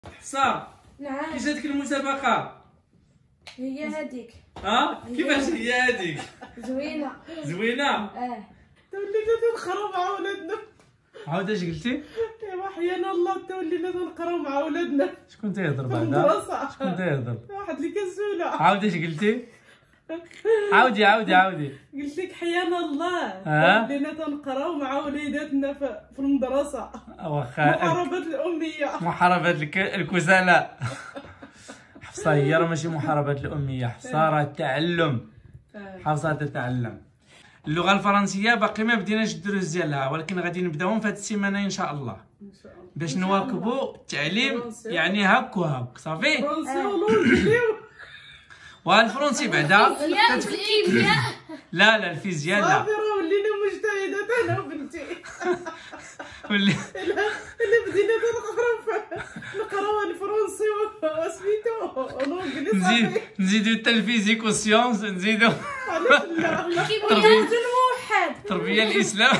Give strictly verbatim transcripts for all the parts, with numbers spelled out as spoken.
حفصة، نعم. كي جاتك المسابقة؟ هي هذيك. ها؟ كيفاش هي هذيك؟ زوينة. زوينة؟ اه. تولينا تنقراو مع ولادنا. عاود اش قلتي؟ ايوا حيانا الله تولينا تنقراو مع ولادنا. شكون تيهضر بعدا؟ المدرسة. شكون تيهضر؟ واحد اللي كنسولو. عاود اش قلتي؟ عاودي عاودي عاودي. قلت لك حيانا الله ها؟ تولينا تنقراو مع وليداتنا في في المدرسة. واخا محاربة الأمية. محاربة الك- الكسالى. حفصة هي راه ماشي محاربة الأمية، حفصة راه التعلم. حفصة تتعلم. اللغة الفرنسية باقي ما بديناش الدروس ديالها، ولكن غادي نبداوهم في هاد السيمانة إن شاء الله. ان شاء الله. باش نواكبوا التعليم يعني هاك وهاك صافي. فرنسي ولونجلي. والفرنسي بعدا الكيمياء. لا لا الفيزياء لا. صافي راه ولينا مجتهدات انا وبنتي. ولي اللي بدينا نقراو نقراو الفرنسي وسميتو ولونجلي نزيد صافي. نزيدو حتى الفيزيك والسيونس نزيدو علاش لا؟ الكيمياء الموحد. التربية الإسلام.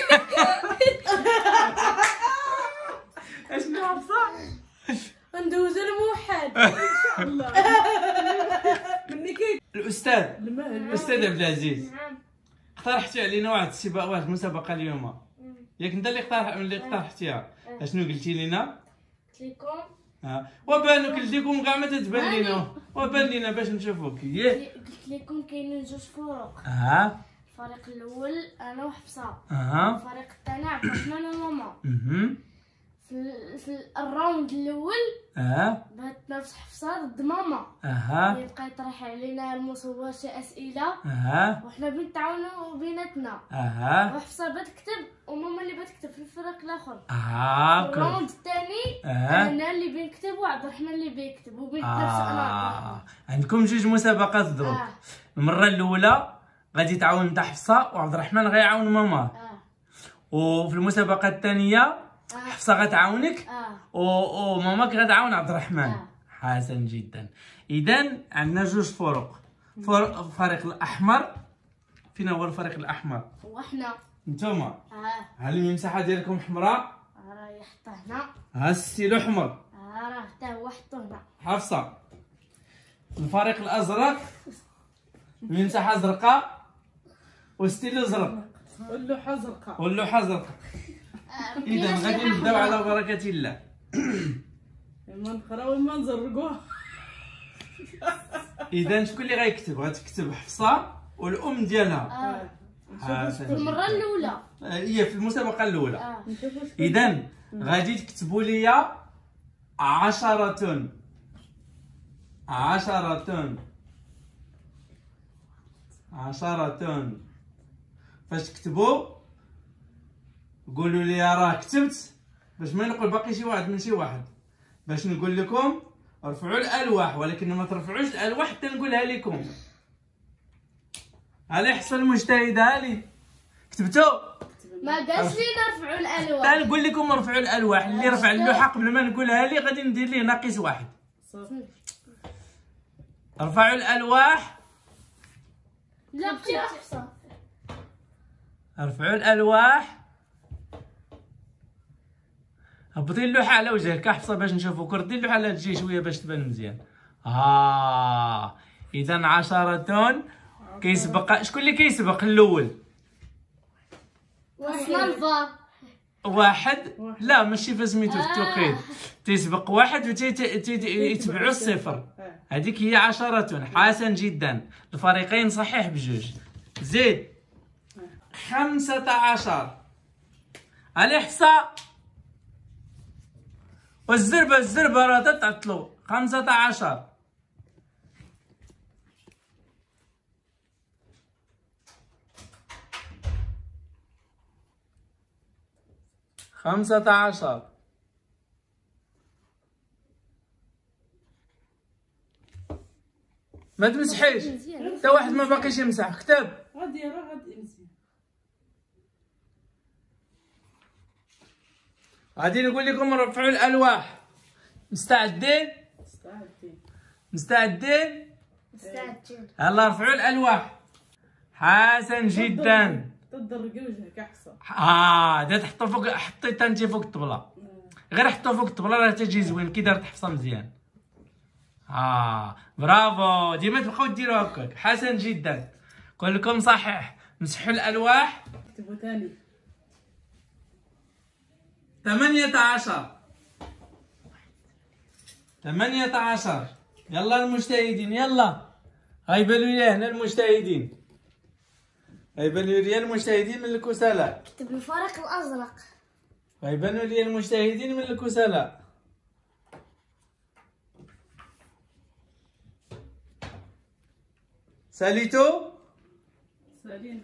اشنو حفصة؟ ندوز الموحد. ان شاء الله. مني كي الأستاذ المهل. الأستاذ عبد العزيز نعم. اقترحتي علينا واحد السباق واحد المسابقة اليوم، ياك انت اللي اقترح اللي اقترحتيها. اشنو قلتي لينا؟ قلت لكم ها وبانو قلت لكم كاع ما تتبان لينا، وبان لينا باش نشوفوك ياك. قلت لكم كاينين جوج فروق. ها الفريق الاول انا وحفصه. اها الفريق الثاني عبد الرحمن وماما. اها في, في الراوند الاول اه بغات تنافس حفصه ضد ماما. اها يبقى يطرح علينا المصور شي اسئله اها وحنا بنتعاونوا بيناتنا. اها وحفصه بغات تكتب وماما اللي بغات تكتب في الفريق الاخر. اه الراوند الثاني اه انا اللي بنكتب وعبد الرحمن اللي بيكتب وبنتنافسوا انا وعبد الرحمن. آه. عندكم جوج مسابقات دروك. اه المره الاولى غادي تعاون نتا حفصه وعبد الرحمن غيعاون ماما، اه وفي المسابقه الثانيه حفصه غتعاونك اه و- وماماك غتعاون عبد الرحمن. آه. حسن جدا. اذا عندنا جوج فرق. فر- الفريق الاحمر، فين هو الفريق الاحمر؟ وحنا نتوما اه ها المساحه ديالكم حمراء، راه يحطه هنا. ها الستيلو احمر. اه راه حتى هو حطو هنا. حفصه الفريق الازرق المساحه زرقاء وستيلو زرق واللوحة زرقاء. واللوحه زرقاء. اذا غادي نبداو على بركه الله. اما نقراو اما نزرقوها. اذا شكون اللي غيكتب؟ غتكتب حفصه والام ديالها. اه حسن المره الاولى. هي في المسابقه الاولى. اه اذا غادي تكتبوا لي عشرة عشرة عشرة. فاش تكتبوا قولوا لي راه كتبت، باش ما نقول باقي شي واحد من شي واحد، باش نقول لكم ارفعوا الالواح، ولكن ما ترفعوش الالواح حتى نقولها لكم. على حسن المجتهد هالي كتبتوا؟ ما قالش لينا رفعوا الالواح. تعال نقول لكم ارفعوا الالواح. اللي رفع اللوحه قبل ما نقولها لي غادي ندير ليه ناقص واحد. صافي. ارفعوا الالواح. لا بتي حفصه. ارفعوا الالواح. هبطي اللوحه على وجهك حفصه باش نشوفوك. ردي اللوحه لا تجي شويه باش تبان مزيان. اه اذا عشرة كيسبق. شكون اللي كيسبق الاول؟ وصلنا الفار. واحد. لا ماشي فسميتو في التوقيت. تيسبق واحد وتيتبعو الصفر. هذيك هي عشرة. حسن جدا. الفريقين صحيح بجوج. زيد خمسة عشر. علي حصة والزربة الزربة راه تتعطلو. خمسة عشر. خمسة عشر. ما تمسحيش حتى واحد ما باقيش يمسح. كتب. غادي راه غادي مزيان. غادي نقول لكم رفعوا الالواح. مستعدين؟ مستعدين. مستعدين؟ مستعدين. يلا رفعوا الالواح. حسن جدا. تضرقي وجهك احسن. اه دا تحطو فوق. حطيتها انت فوق الطبله. غير حطوه فوق الطبله راه تجي زوين كي دارت حفصه مزيان. اه برافو، ديما تبقاو ديروا هكاك. حسن جدا، نقول لكم صحيح. مسحوا الالواح. اكتبوا ثاني. ثمانية عشر ثمانية عشر. يلا المجتهدين يلا. غيبانوا لي هنا المجتهدين، غيبانوا لي المجتهدين من الكسلاء. اكتب الفرق الازرق. غيبانوا لي المجتهدين من الكسلاء. ساليتو سالينا.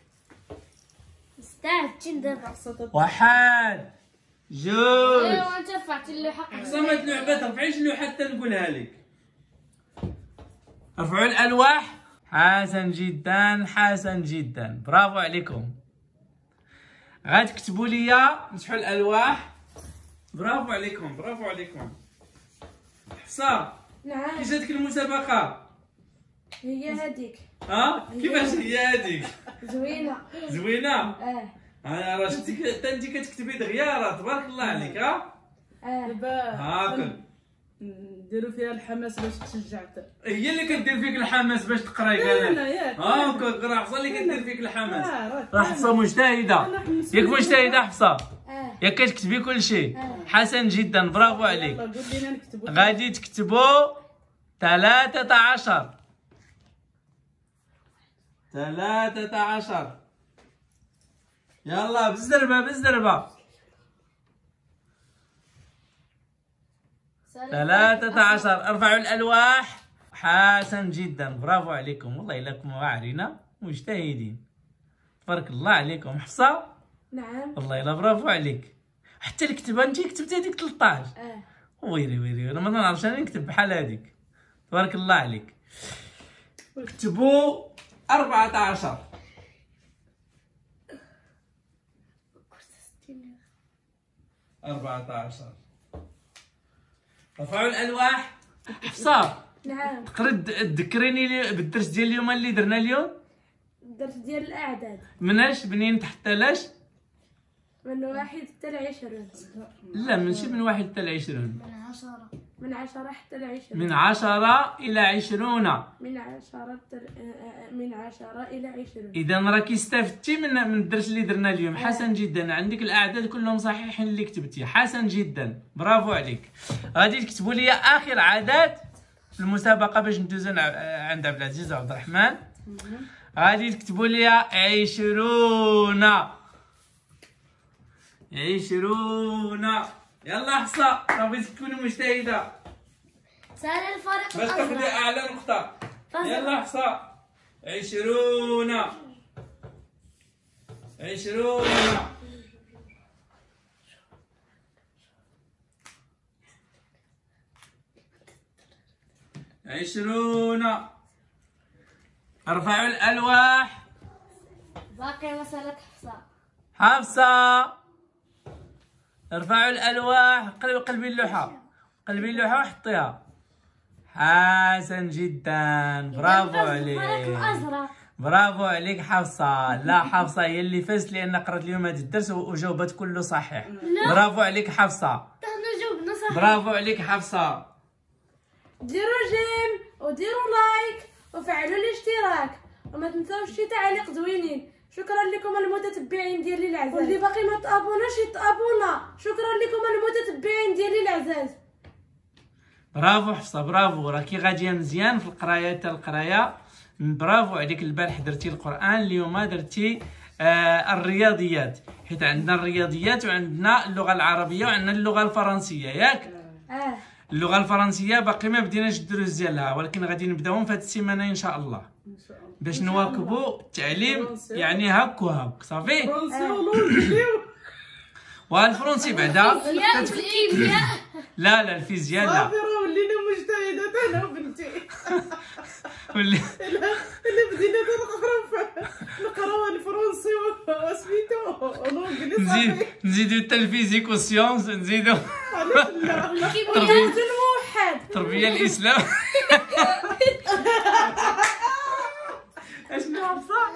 استعد دابا. واحد جوج. ايوا انت رفعت اللوحه. قسمت لعبة ترفعيش اللوحة حتى نقولها لك. ارفعوا الألواح. حسن جدا حسن جدا، برافو عليكم. غتكتبوا لي، مسحوا الألواح. برافو عليكم برافو عليكم. حفصة نعم. كي جاتك المسابقة؟ هي هذيك. ها كيفاش هي هذيك؟ زوينه. زوينة. اه انا راه شفتك حتى انت كتكتبي دغيا، راه تبارك الله عليك. ها اه دابا هاكا نديرو فيها الحماس باش تشجعت. هي اللي كدير فيك الحماس باش تقراي انا كذا. ياك. هاكا راه حفصة اللي كدير فيك الحماس. آه، راه حفصة مجتهدة. أنا حمست. ياك مجتهدة حفصة؟ اه ياك كتكتبي كل شيء. حسن جدا برافو عليك. يلا قول لينا نكتبوا. غادي تكتبوا ثلاثة عشر. ثلاثة عشر. يلا بزربة بزربة. ثلاثة عشر. ارفعوا الألواح. حسن جدا برافو عليكم، والله إلا كم واعرين مجتهدين، تبارك الله عليكم. حفصة نعم. والله إلا برافو عليك. حتى الكتابة انت كتبتي هذيك ثلاثة عشر. اه ويلي ويلي انا ما نعرفش انا نكتب بحال هذيك، تبارك الله عليك. كتبوا أربعة عشر. أربعة عشر. رفعوا الألواح. حفصة نعم. تقدري تذكريني لي بالدرس ديال اليوم اللي درنا اليوم؟ الدرس ديال الاعداد مناش منين تحت لاش؟ من واحد حتى لعشرين. لا ماشي من واحد حتى لعشرين، من عشرة. من عشرة حتى لعشرين. من عشرة إلى عشرون. من عشرة تر... من عشرة إلى عشرين. إذا راكي استفدتي من من الدرس اللي درنا اليوم. حسن جدا، عندك الأعداد كلهم صحيحين اللي كتبتي. حسن جدا برافو عليك. غادي تكتبوا لي آخر عدد في المسابقة باش ندوزو عند عبد العزيز وعبد الرحمن. غادي تكتبوا لي عشرون. عشرون. يلا حصة راه بغيتك تكوني مجتهدة سال الفرق باش تاخدي الأزرق. أعلى نقطة. فصل. يلا حصة. عشرون. عشرون. عشرون. ارفعوا الألواح. باقي مسألة حفصة. حفصة ارفعوا الألواح. قلبي قلبي اللوحة، قلبي اللوحة وحطيها. حسن جدا برافو الفرق عليك. الأزرق. برافو عليك حفصة. لا حفصة هي اللي فازت لأن قرأت اليوم هذا الدرس وجاوبت كله صحيح. لا. برافو عليك حفصة. تاخدنا جاوبنا صح. برافو عليك حفصة. ديروا جيم وديروا لايك وفعلوا الاشتراك وما تنساوش شي تعليق زوينين. شكرا لكم المتتبعين ديالي العزاز، واللي باقي ما تابوناش يتابونا. شكرا لكم المتتبعين ديالي العزاز. برافو حفصة برافو، راكي غادية مزيان في القراية حتى القراية. برافو عليك. البارح درتي القرآن، اليوم درتي آه الرياضيات، حيت عندنا الرياضيات وعندنا اللغة العربية وعندنا اللغة الفرنسية ياك؟ اه اللغة الفرنسية باقي ما بديناش الدروس ديالها، ولكن غادي نبداوهم في هاد السيمانة إن شاء الله ان شاء الله باش نواكبوا التعليم، يعني هاك وهاك صافي. فرنسي ولونجي والفرنسي بعدا فيزياء والكيمياء. لا لا الفيزياء لا. صافي راه ولينا مجتهدات انا وبنتي. ولا الا الا بدينا نقراو نقراو الفرنسي وسميتو ولونجلي نزيد صافي. نزيدو حتى الفيزيك والسيونس، نزيدو علاش لا؟ الكيمياء الموحد. التربية الإسلام. اشنو عصا؟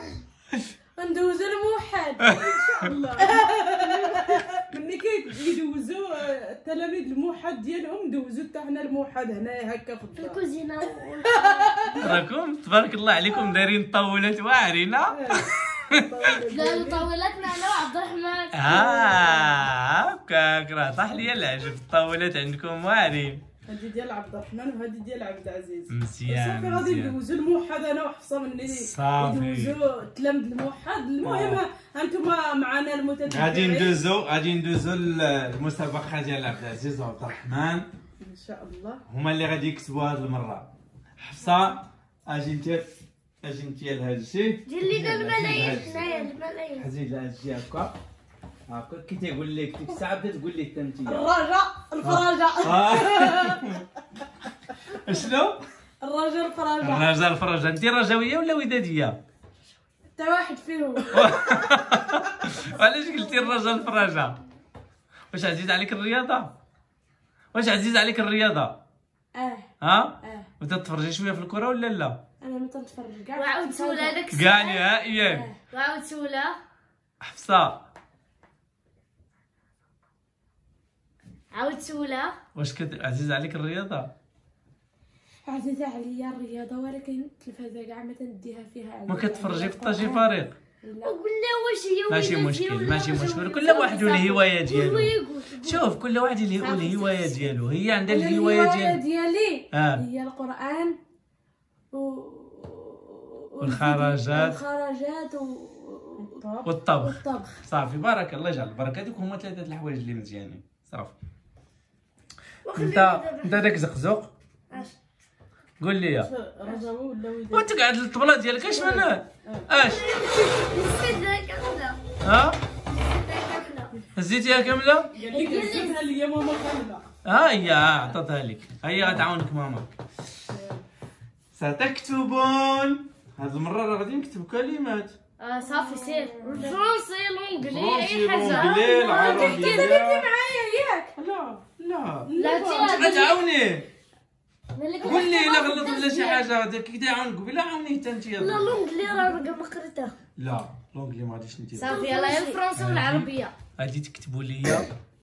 ندوزو الموحد. الله. ملي كيدوزو التلاميذ الموحد ديالهم دوزو حتى حنا الموحد هنايا هكا في في الدار. الكوزينه. راكم تبارك الله عليكم دايرين طاولات واعرين. لا طاولتنا انا وعبد الرحمن. اه هكاك راه طاح ليا العجب. الطاولات عندكم واعرين. هادي ديال عبد الرحمن وهادي ديال عبد العزيز. مزيان صافي غادي مزيان. ندوزو الموحد انا وحفصه مني. صافي. ندوزو التلاميذ الموحد. المهم هانتوما معنا المتتبعين. غادي ندوزو غادي ندوزو المسابقه ديال عبد العزيز وعبد الرحمن. ان شاء الله هما اللي غادي يكسبوا هاد المره. حفصه اجي انت اجي انت لهاد الشيء. دير لينا الملايين حنايا الملايين. حزين لهاد الشيء هكا هكا كي تيقول لك ديك الساعه بدا تقول لك حتى انت. الرجاء الفرجاء. شنو؟ الرجاء الفرجاء. الرجاء الفرجاء. انت رجاويه ولا وداديه؟ حتى واحد فيهم. علاش قلتي الرجاء الفرجاء؟ واش عزيز عليك الرياضه؟ واش عزيز عليك الرياضه؟ اه ها؟ اه بدا تفرجي شويه في الكره ولا لا؟ انا ما تنتفرج كاع. وعاود سول هذاك كاع نهائيا. وعاود سوله. حفصه عاود سوله. واش كت عزيز عليك الرياضه؟ عزيزة عليا الرياضة ولكن التلفازة كاع ما تنديها فيها. ما كتفرجي في طاجي فريق؟ وقلنا واش هي ماشي مشكل ماشي مشكل. كل واحد والهوايه ديالو. شوف كل واحد اللي هو الهوايه ديالو. هي عندها الهوايه الهواية ديالها. ديالي اه هي القرآن و والخرجات والخرجات و والطبخ. والطبخ. صافي بارك الله يجعل البركه. هذوك هما ثلاثه الحوايج اللي مزيانين. صافي. انت انت داك زقزوق قول لي يا رجاوي ولا وداد؟ وانت قاعد الطبله ديالك اش منه؟ اش ها هزيتيها كامله؟ قال لك هزيتها ليا ماما كامله. ها هي عطاتها لك. هي غتعاونك ماماك. ستكتبون. هاد المره راه غادي نكتب كلمات. اه صافي سير. الفرنسي لونجلي فرنسي اي حاجه. لونجلي العربيه. معايا ياك. لا لا لا ما تعاوني. مالك قول لي الا غلط ولا شي حاجه هذاك كي تعاون قبيله عاوني حتى انت. لا لونجلي راه رقم قريته. لا لونجلي ما غاديش ندير. صافي يلاه الفرنسي والعربيه. غادي تكتبوا لي